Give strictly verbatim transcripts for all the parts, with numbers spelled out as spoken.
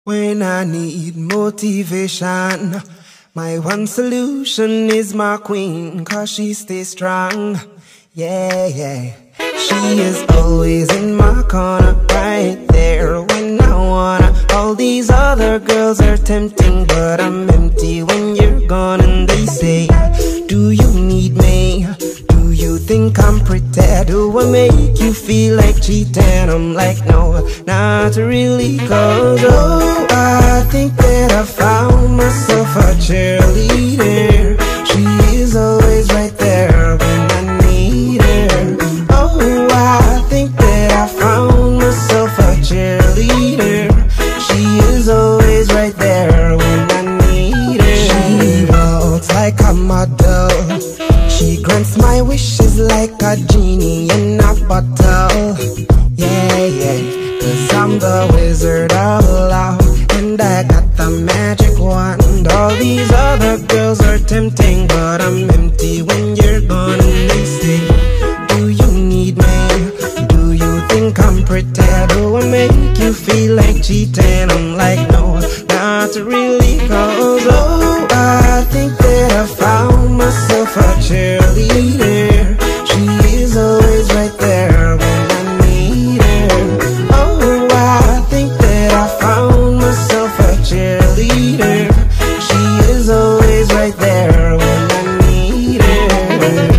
When I need motivation, my one solution is my queen, cause she stays strong. Yeah, yeah. She is always in my corner, right there when I wanna. All these other girls are tempting, but I'm empty when you're gone. And they say, do you need me? Do you think I'm pretty? Do I make you feel like cheating? I'm like, no, not really, cause oh, I think that I found myself a cheerleader. She is always right there when I need her. Oh, I think that I found myself a cheerleader. She is always right there when I need her. She walks like a model. She grants my wishes like a genie in a bottle. Yeah, yeah, cause I'm the wizard of love, and I got the magic wand. All these other girls are tempting, but I'm empty when you're gone. And they say, do you need me? Do you think I'm pretty? Do I make you feel like cheating? I'm like, no, not really, cause oh, I think that I found myself a cheerleader. She is always right there when I need her. Oh, I think that I found myself a cheerleader. She is always right there when I need her.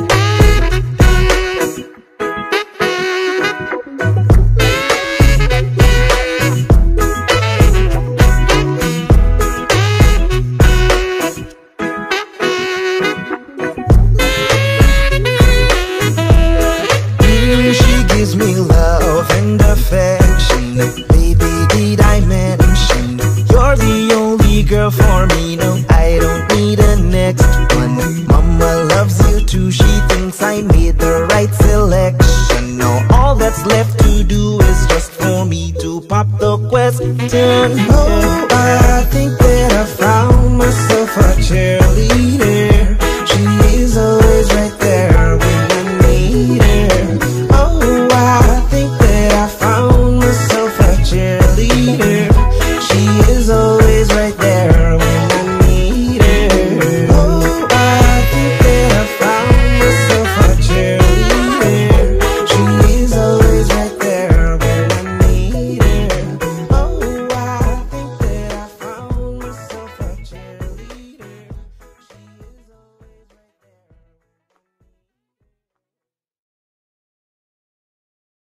Gives me love and affection. Baby, did I mention you're the only girl for me? No, I don't need a next one. Mama loves you too. She thinks I made the right selection. Now all that's left to do is just for me to pop the question. Oh, I think that I found myself a cheerleader.